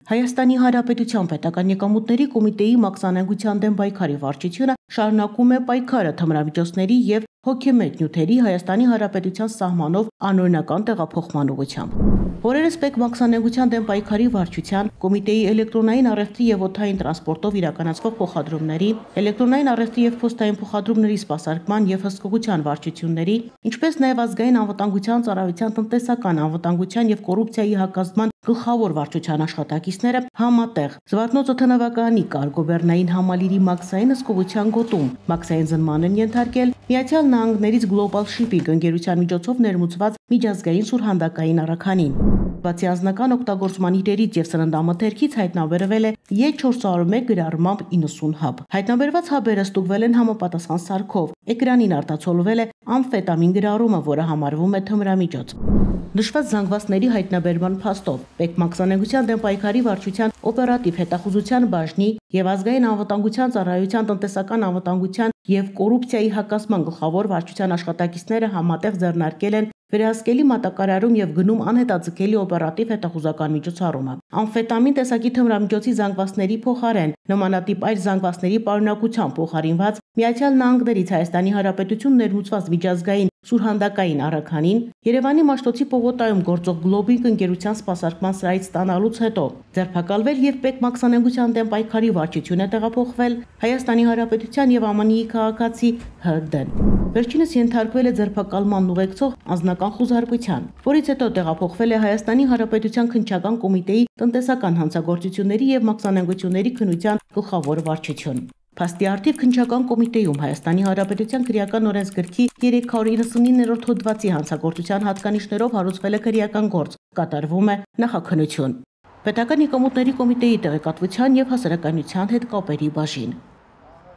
Հայաստանի Հանրապետության պետական եկամուտների կոմիտեի մաքսանենգության դեմ պայքարի վարչությունը շարունակում է պայքարը թմրամիջոցների եւ հոգեմետ նյութերի Հայաստանի Հանրապետության սահմանով անօրինական տեղափոխման ուղղությամբ։ Օրերս ՊԵԿ մաքսանենգության դեմ պայքարի վարչության կոմիտեի էլեկտրոնային առևտրի եւ օդային տրանսպորտով իրականացվող փոխադրումների, էլեկտրոնային առևտրի եւ փոստային փոխադրումների սպասարկման եւ հսկողության վարչությունների, ինչպես նաեւ ազգային անվտանգության ծառայության տնտեսական անվտանգության եւ կոռուպցիայի հակազդման գլխավոր վարչության աշխատակիցները համատեղ Զվարթնոց օդանավակայանի կարգոբեռնային համալիրի մաքսային հսկողության գոտում մաքսային զնման են ենթարկել Միացյալ Նահանգներից Global Shipping ընկերության միջոցով ներմուծված միջազգային սուրհանդակային առաքանին։ Բացի անձնական օգտագործման իրերից եւ սննդամթերքից հայտնաբերվել է E401 գրառմամբ 90 հաբ։ Հայտնաբերված հաբերը ստուգվել են համապատասխան սարքով։ Էկրանին արտացոլվել է ամֆետամին գրառումը, որը համարվում է թմրամիջոց։ Նշված զանգվածների հայտնաբերման փաստով ՊԵԿ մաքսանենգության դեմ պայքարի վարչության օպերատիվ հետախուզության բաժնի եւ ազգային անվտանգության ծառայության տնտեսական անվտանգության եւ կոռուպցիայի հակազդման գլխավոր վարչության աշխատակիցները համատեղ ձեռնարկել են վերահսկելի մատակարարում եւ գնում անհետաձգելի օպերատիվ հետախուզական միջոցառումը։ Ամֆետամին տեսակի թմրամիջոցի զանգվածների փոխարեն նմանատիպ այլ զանգվածների պարունակությամբ փոխարինված Միացյալ Նահանգներից Հայաստանի Հանրապետություն ներմուծված միջազգային սուրհանդակային առաքանին Երևանի Մաշտոցի պողոտայում գործող Globing ընկերության սպասարկման սրահից ստանալուց հետո ձերբակալվել եւ ՊԵԿ մաքսանենգության դեմ պայքարի վարչություն է տեղափոխվել Հայաստանի Հանրապետության եւ ԱՄՆ-ի քաղաքացի Հ.Դ. Վերջինս ենթարկվել է ձերբակալման ուղեկցող անձնական խուզարկության, որից հետո տեղափոխվել է Հայաստանի Հանրապետության քննչական կոմիտեի տնտեսական հանցագործությունների եւ մաքսանենգությունների քննության գլխավոր վարչություն։ Փաստի արդիվ քննչական կոմիտեում Հայաստանի Հանրապետության քրեական օրենսգրքի 399-րդ հոդվածի հանցագործության հատկանիշներով հարուցվել է քրեական գործ, կատարվում է նախաքննություն։ Պետական եկամուտների կոմիտեի տեղեկատվության եւ հասարակայնության հետ կապերի բաժին։